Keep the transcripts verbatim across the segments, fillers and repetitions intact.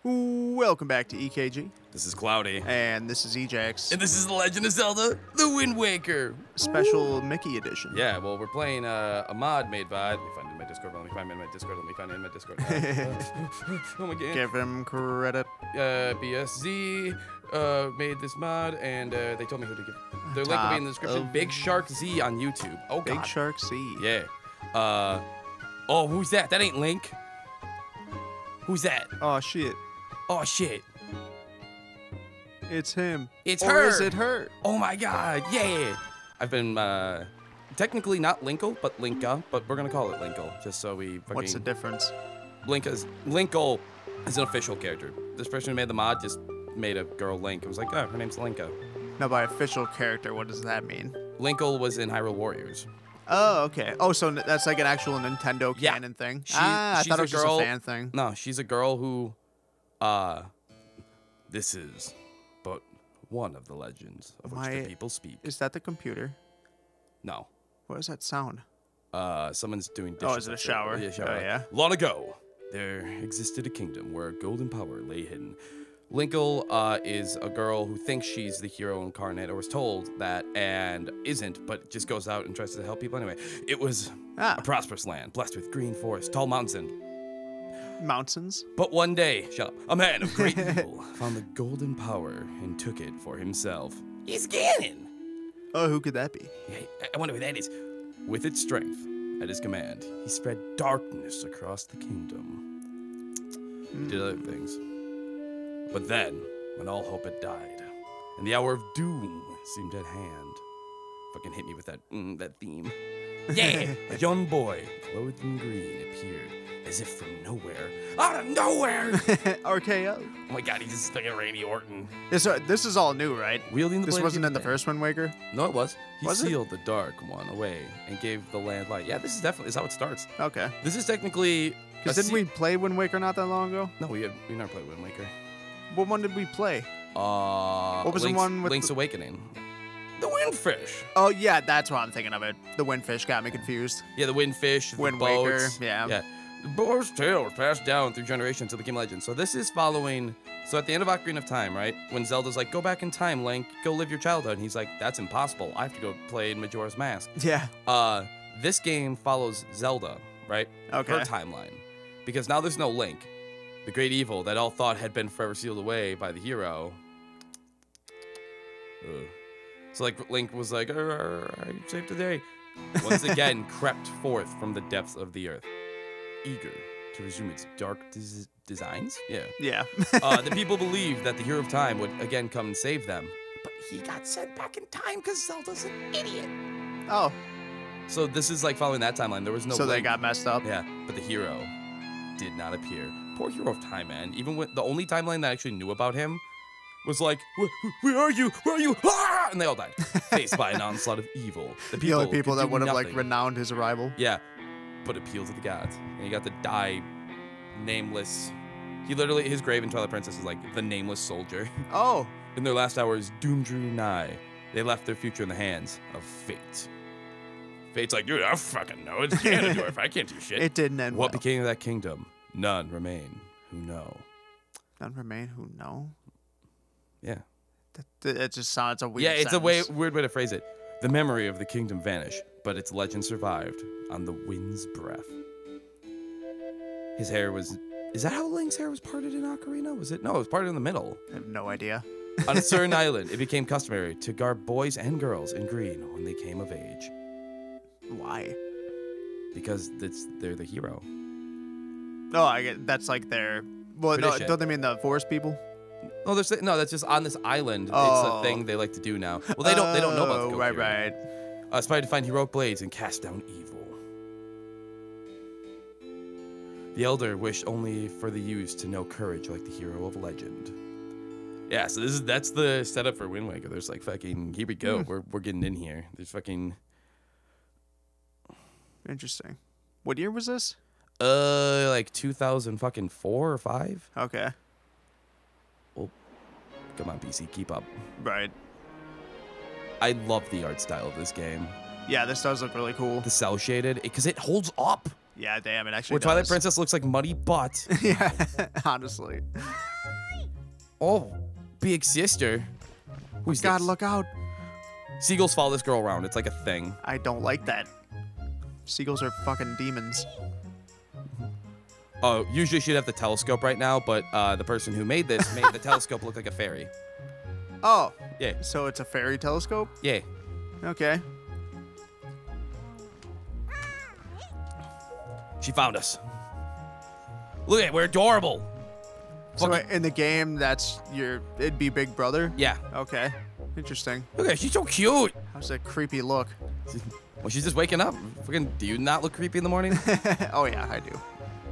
Welcome back to E K G. This is Cloudy. And this is Ejax. And this is The Legend of Zelda, The Wind Waker. Special Mickey edition. Yeah, well, we're playing uh, a mod made by... Let me find it in my Discord. Let me find it in my Discord. Let me find it in my Discord. Uh, oh my god. Give him credit. Uh, B S Z uh, made this mod, and uh, they told me who to give. Their link will be in the description. Big Shark Z on YouTube. Oh, God. Big Shark Z. Yeah. Uh, oh, who's that? That ain't Link. Who's that? Oh, shit. Oh, shit. It's him. It's or her. Or is it her? Oh, my God. Yeah. I've been, uh, technically not Linkle, but Linka, but we're going to call it Linkle, just so we fucking... What's the difference? Linka's, Linkle is an official character. This person who made the mod just made a girl Link. It was like, oh, her name's Linka. No, by official character, what does that mean? Linkle was in Hyrule Warriors. Oh, okay. Oh, so that's like an actual Nintendo Yeah. canon thing? She, ah, I she's thought it a was girl, just a fan thing. No, she's a girl who, uh, this is but one of the legends of My, which the people speak. Is that the computer? No. What does that sound? Uh, someone's doing dishes. Oh, is it a shower? Yeah, shower. Oh, yeah. Long ago, there existed a kingdom where golden power lay hidden. Linkle uh, is a girl who thinks she's the hero incarnate, or was told that, and isn't, but just goes out and tries to help people anyway. It was Ah. a prosperous land, blessed with green forests, tall mountains, and... Mountains? But one day, shut up, a man of great evil found the golden power and took it for himself. He's Ganon! Oh, who could that be? Yeah, I wonder who that is. With its strength at his command, he spread darkness across the kingdom. Mm. Did other things. But then, when all hope had died, and the hour of doom seemed at hand, fucking hit me with that mm, that theme. Yeah, a young boy, clothed in green, appeared as if from nowhere, out of nowhere. R K O. Oh my God, he's just like a Randy Orton. This, uh, this is all new, right? Wielding the This blade wasn't of in the day. first Wind Waker? No, it was. He Was it? sealed the dark one away and gave the land light. Yeah, this is definitely is how it starts. Okay. This is technically. Because a didn't se- we play Wind Waker not that long ago? No, we have, we never played Wind Waker. What one did we play? Uh, What was the Link's, one with Link's the- Awakening? The Windfish. Oh, yeah, that's what I'm thinking of it. The Windfish got me confused. Yeah, the Windfish, the Wind boats. Waker, yeah. Yeah. The boat's tail was passed down through generations until it became legend. So this is following. So at the end of Ocarina of Time, right? When Zelda's like, go back in time, Link, go live your childhood. And he's like, that's impossible. I have to go play in Majora's Mask. Yeah. Uh, this game follows Zelda, right? Okay. Her timeline. Because now there's no Link. The great evil that all thought had been forever sealed away by the hero. Ugh. So like Link was like, I saved the day. Once again crept forth from the depths of the earth, eager to resume its dark des designs. Yeah. Yeah. uh, the people believed that the hero of time would again come and save them, but he got sent back in time because Zelda's an idiot. Oh. So this is like following that timeline. There was no. So they Link. got messed up? Yeah, but the hero did not appear. Poor hero of time, man. Even when the only timeline that actually knew about him was like, where, where are you? Where are you? Ah! And they all died, faced by an onslaught of evil. The, The only people could that do would have like nothing. renowned his arrival. Yeah, but appeal to the gods. And he got to die nameless. He literally, his grave in Twilight Princess is like the nameless soldier. Oh. In their last hours, doom drew nigh. They left their future in the hands of fate. Fate's like, dude, I fucking know. It's Ganondorf. I can't do shit. It didn't end What well. became of that kingdom? None remain who know. None remain who know? Yeah. That, it just sounds a weird Yeah, it's sentence. a way, weird way to phrase it. The memory of the kingdom vanished, but its legend survived on the wind's breath. His hair was... Is that how Link's hair was parted in Ocarina? Was it? No, it was parted in the middle. I have no idea. On a certain island, it became customary to garb boys and girls in green when they came of age. Why? Because it's, they're the hero. No, I get that's like their. Well, no, Tradition. don't they mean the forest people? No, there's no. That's just on this island. It's Oh. a thing they like to do now. Well, they don't. They don't know about the Oh, right, Kokiri. right. Uh, aspired to find heroic blades and cast down evil. The elder wished only for the youths to know courage like the hero of legend. Yeah, so this is that's the setup for Wind Waker. There's like fucking here we go. Hmm. We're we're getting in here. There's fucking Interesting. What year was this? uh like two thousand fucking four or five. Okay. Come on, P C, keep up. Right. I love the art style of this game. Yeah, this does look really cool. The cell shaded because it holds up. Yeah, damn, it actually Where Twilight does. Princess looks like muddy butt. Yeah, honestly. Oh, big sister. Who's God, this? look out. Seagulls follow this girl around. It's like a thing. I don't like that. Seagulls are fucking demons. Oh, usually she'd have the telescope right now, but uh, the person who made this made the telescope look like a fairy. Oh. Yeah. So it's a fairy telescope? Yeah. Okay. She found us. Look at it, we're adorable. So Fucking- in the game, that's your, it'd be Big Brother? Yeah. Okay. Interesting. Look at her, she's so cute. How's that creepy look? Well, she's just waking up. Fucking, do you not look creepy in the morning? Oh yeah, I do.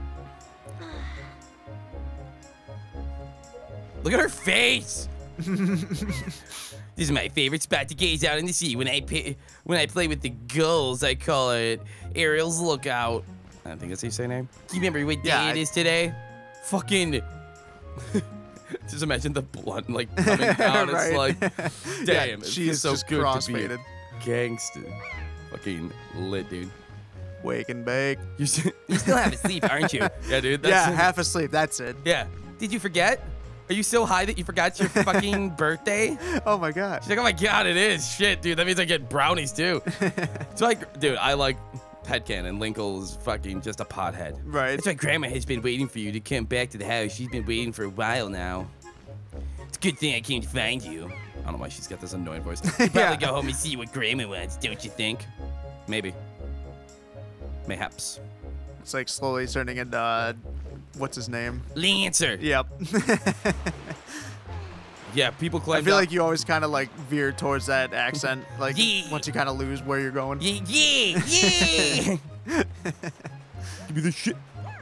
Look at her face. This is my favorite spot to gaze out in the sea. When I pay, when I play with the gulls, I call it Ariel's Lookout. I don't think that's how you say her name. Do you remember what day Yeah, it I- is today? Fucking. Just imagine the blood like coming down. It's Right. like, damn, Yeah, it she feels is so just good to be crossfaded. a gangster. Fucking lit, dude. Wake and bake. You still, you still half asleep, aren't you? Yeah, dude. That's Yeah, half asleep. That's it. Yeah. Did you forget? Are you so high that you forgot your fucking birthday? Oh my god. She's like, oh my god, it is. Shit, dude. That means I get brownies too. It's like, dude, I like headcanon. Linkle is fucking just a pothead. Right. That's why Grandma has been waiting for you to come back to the house. She's been waiting for a while now. It's a good thing I came to find you. I don't know why she's got this annoying voice. You probably Yeah. go home and see what Grandma wants, don't you think? Maybe. Mayhaps. It's like slowly turning into, uh, what's his name? Lancer. Yep. Yeah, people claim I feel that- like you always kind of like veer towards that accent, like Yeah. once you kind of lose where you're going. Yeah, yeah, yeah. Give me the shit.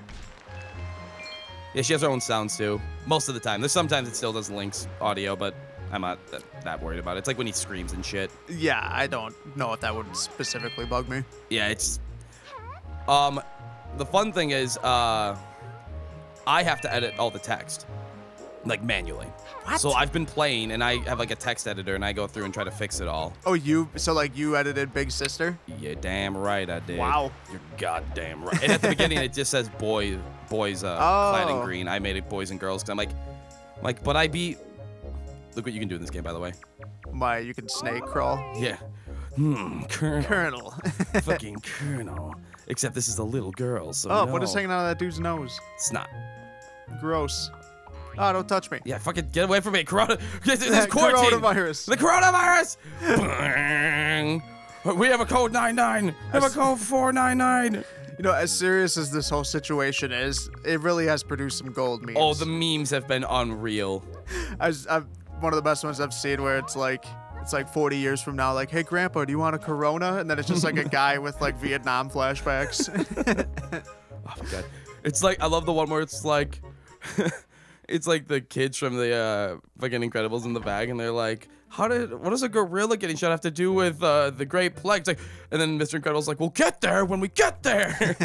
Yeah, she has her own sounds too. Most of the time. There's sometimes it still does Link's audio, but I'm not that, that worried about it. It's like when he screams and shit. Yeah, I don't know if that would specifically bug me. Yeah, it's... Um, the fun thing is, uh, I have to edit all the text. Like, manually. What? So I've been playing, and I have like a text editor, and I go through and try to fix it all. Oh, you, so like you edited Big Sister? Yeah, damn right I did. Wow. You're goddamn right. And at the beginning, it just says boy, boys uh, Oh. clad in green. I made it boys and girls, because I'm like, I'm like, but I beat... Look what you can do in this game, by the way. My, you can snake crawl. Yeah. Hmm, Colonel. Colonel. Fucking Colonel. Except this is a little girl, so Oh, no. what is hanging out of that dude's nose? It's not. Gross. Oh, don't touch me. Yeah, fucking get away from me. Corona. This is quarantine. Coronavirus. The coronavirus. Bang. We have a code nine nine. We have a code four nine nine. You know, as serious as this whole situation is, it really has produced some gold memes. Oh, the memes have been unreal. I was, I've, one of the best ones I've seen where it's like, it's like forty years from now, like, hey, Grandpa, do you want a Corona? And then it's just like a guy with like Vietnam flashbacks. Oh my god. It's like, I love the one where it's like, it's like the kids from the uh, fucking Incredibles in the bag, and they're like, how did, what does a gorilla getting shot have to do with uh, the Great Plague? It's like, and then Mister Incredible's like, we'll get there when we get there.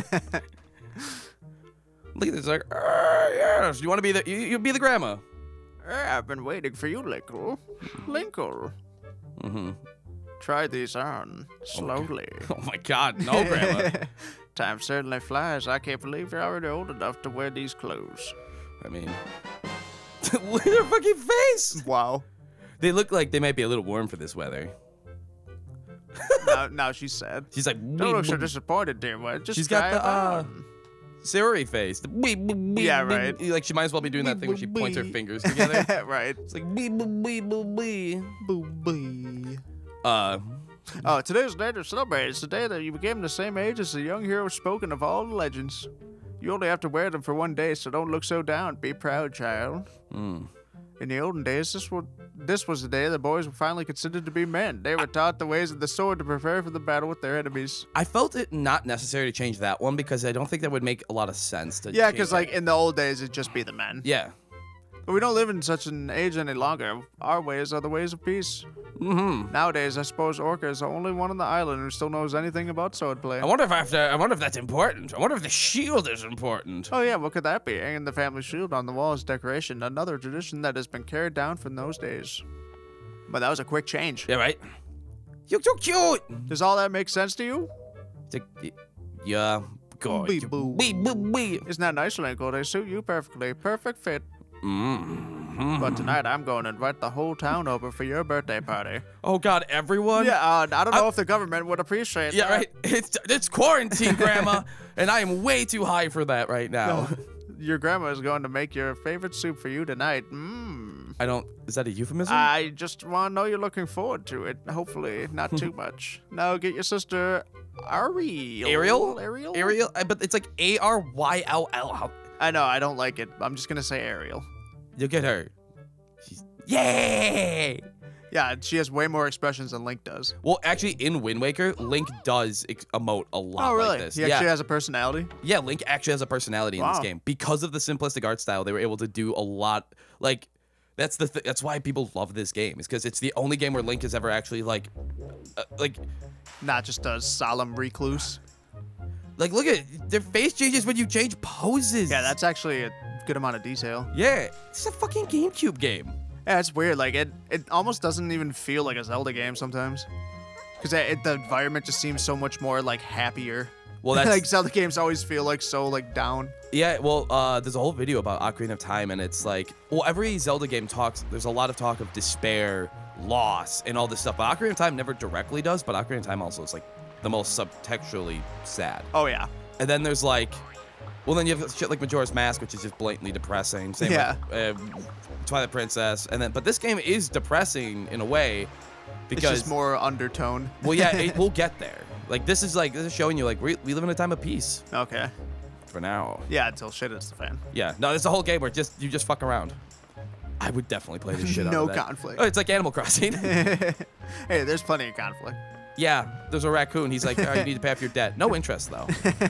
Look at this, like, uh, yes, you want to be the, you, you be the grandma. I've been waiting for you, Linkle. Linkle. Mm-hmm. Try these on slowly. Oh my god, no, grandma. Time certainly flies. I can't believe you're already old enough to wear these clothes. I mean, look at her fucking face. Wow. They look like they might be a little warm for this weather. now, now she's sad. She's like, Don't look so disappointed, dear one. Just she's got try the it uh, on. Sayori face. The wee, wee, wee, Yeah, wee, right. wee. Like she might as well be doing that thing where she points her fingers together. Right. It's like wee, wee, wee, wee, wee. Boo bee. Uh, Oh, today's day to celebrate. It's the day that you became the same age as the young hero spoken of all the legends. You only have to wear them for one day, so don't look so down. Be proud, child. mm. In the olden days, this was, this was the day the boys were finally considered to be men. They were taught the ways of the sword to prepare for the battle with their enemies. I felt it not necessary to change that one because I don't think that would make a lot of sense. To Yeah, change because that. like in the old days, it'd just be the men. yeah. But we don't live in such an age any longer. Our ways are the ways of peace. Mm-hmm. Nowadays, I suppose Orca is the only one on the island who still knows anything about swordplay. I wonder if I have to, I wonder if that's important. I wonder if the shield is important. Oh yeah, what could that be? Hanging the family shield on the wall as decoration, another tradition that has been carried down from those days. But that was a quick change. Yeah, right. You're so cute. Does all that make sense to you? It's like, yeah, God. Bee boo. Wee, boo, wee. Isn't that nice, Linkle? They suit you perfectly. Perfect fit. Mm-hmm. But tonight I'm going to invite the whole town over for your birthday party. Oh God, everyone? Yeah, uh, I don't know I, if the government would appreciate yeah, that. right. It's it's quarantine, Grandma, and I am way too high for that right now. Your grandma is going to make your favorite soup for you tonight. Mmm. I don't. Is that a euphemism? I just want to know you're looking forward to it. Hopefully, not too much. Now get your sister Ariel. Ariel? Ariel? Ariel? I- But it's like A R Y L L. I know. I don't like it. I'm just gonna say Ariel. You'll get her. She's yay! Yeah, she has way more expressions than Link does. Well, actually, in Wind Waker, Link does ex- emote a lot Oh, really? like this. He yeah. actually has a personality? Yeah, Link actually has a personality in this Wow. game because of the simplistic art style. They were able to do a lot. Like, that's the th- that's why people love this game. Is because it's the only game where Link is ever actually like, uh, like, Not just a solemn recluse. like look at their face changes when you change poses. Yeah, that's actually a good amount of detail. yeah. It's a fucking GameCube game. Yeah, it's weird. Like, it, it almost doesn't even feel like a Zelda game sometimes. Because the environment just seems so much more, like, happier. Well, that's like, Zelda games always feel, like, so, like, down. yeah. Well, uh, there's a whole video about Ocarina of Time, and it's like, well, every Zelda game talks. There's a lot of talk of despair, loss, and all this stuff. But Ocarina of Time never directly does. But Ocarina of Time also is like the most subtextually sad. Oh, yeah. And then there's like, well, then you have shit like Majora's Mask, which is just blatantly depressing. Same Yeah. with uh, Twilight Princess, and then but this game is depressing in a way because It's just more undertone. well, yeah, it, we'll get there. Like this is like this is showing you like we, we live in a time of peace Okay. for now. Yeah, until shit hits the fan. Yeah, no, it's a whole game where just you just fuck around. I would definitely play this shit out No of that. conflict. Oh, it's like Animal Crossing. Hey, there's plenty of conflict. Yeah, there's a raccoon. He's like, oh, you need to pay off your debt. No interest though.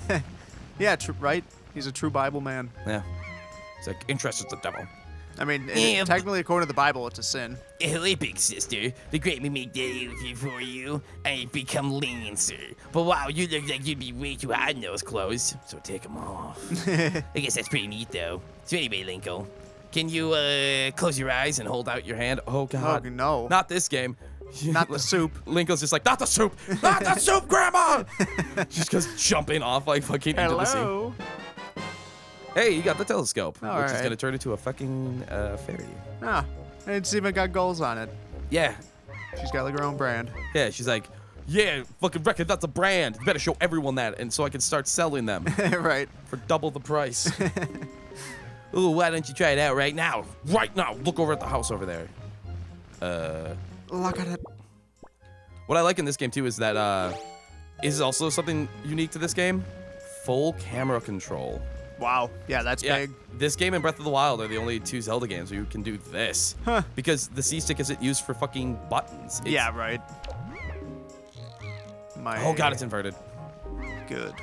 Yeah, tr- right? He's a true Bible man. Yeah, it's like interest is the devil. I mean, it- Yeah, technically, according to the Bible, it's a sin. Hey, big sister. The great me make that easy for you. I've become lean, sir. But wow, you look like you'd be way too hot in those clothes. So take them off. I guess that's pretty neat, though. So anyway, Linkle, can you uh, close your eyes and hold out your hand? Oh Oh, God, no. not this game. Not the soup. Linkle's just like, not the soup, not the soup, Grandma. Just goes jumping off like fucking into the sea. Hello. Hey, you got the telescope, All which is right. gonna turn into a fucking uh, fairy. Ah, and it's even got goals on it. Yeah, She's got like her own brand. yeah. She's like, yeah, fucking reckon that's a brand. You better show everyone that, and so I can start selling them Right. for double the price. Ooh, why don't you try it out right now? Right now. Look over at the house over there. Uh, Look at it. what I like in this game too is that uh, is also something unique to this game. Full camera control. Wow. Yeah, that's Yeah, big. this game and Breath of the Wild are the only two Zelda games where you can do this. Huh. Because the C-Stick isn't used for fucking buttons. It's- Yeah, right. My Oh god, it's inverted. good.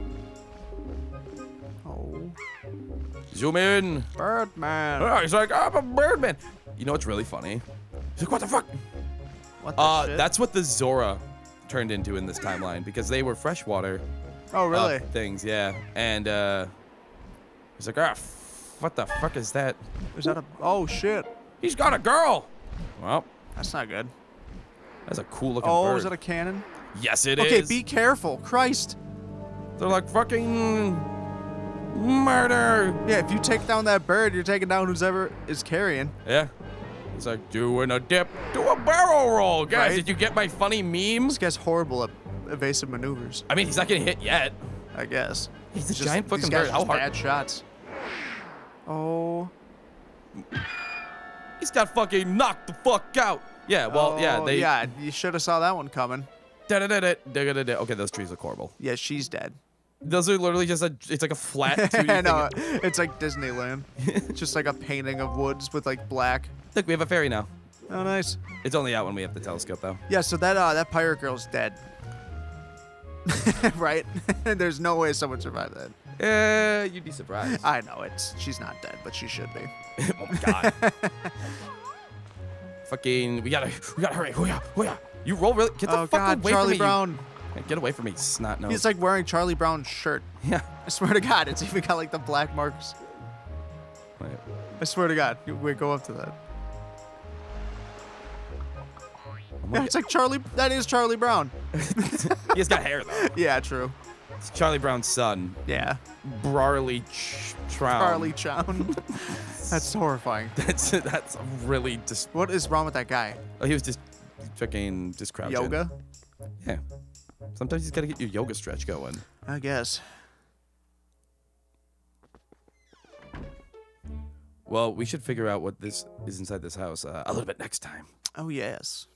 Oh. Zoom in. Birdman. Oh, he's like, I'm a birdman. You know what's really funny? He's like, what the fuck? What the Uh, shit? that's what the Zora turned into in this timeline because they were freshwater Oh, uh, really? things, yeah. And uh, he's like, ah, f- what the fuck is that? Is that a... Oh, shit. He's got a girl. Well, That's not good. that's a cool looking Oh, bird. is that a cannon? Yes, it is. Okay, be careful. Christ. They're like fucking murder. Yeah, if you take down that bird, you're taking down whoever is carrying. Yeah. He's like doing a dip, do a barrel roll. Guys, Right? did you get my funny memes? This guy's horrible at evasive maneuvers, I mean, he's not getting hit yet. I guess. He's a It's just- giant fucking these guys bird. are How just hard? bad shots. Oh. He's got fucking knocked the fuck out. Yeah, well, yeah, Oh, they. Yeah, you should have saw that one coming. Da-da-da-da, da-da-da-da. Okay, those trees look horrible. Yeah, she's dead. Those are literally just a. It's like a flat two D I know. thing. It's like Disneyland. It's just like a painting of woods with like black. Look, we have a fairy now. Oh, nice. It's only out when we have the telescope, though. Yeah, so that uh, that pirate girl's dead. Right? There's no way someone survived that. Uh, you'd be surprised. I know it's she's not dead, but she should be. Oh my god. Fucking, we gotta, we gotta hurry. Hoo-ya, hoo-ya. You roll really. Get the Oh fuck God, away Charlie from me. Brown. You, get away from me, snot nose. He's like wearing Charlie Brown's shirt. yeah. I swear to God, it's even got like the black marks. Wait. I swear to God, we go up to that. Oh my Yeah, it's like Charlie. That is Charlie Brown. He's got hair though. Yeah, true. It's Charlie Brown's son, Yeah, Brawley Ch- Trown. Charlie Chown. That's That's horrifying. that's that's really just. What is wrong with that guy? Oh, he was just fucking just crouching. Yoga? Yeah. Sometimes you just gotta get your yoga stretch going. I guess. Well, we should figure out what this is inside this house uh, a little bit next time. Oh, yes.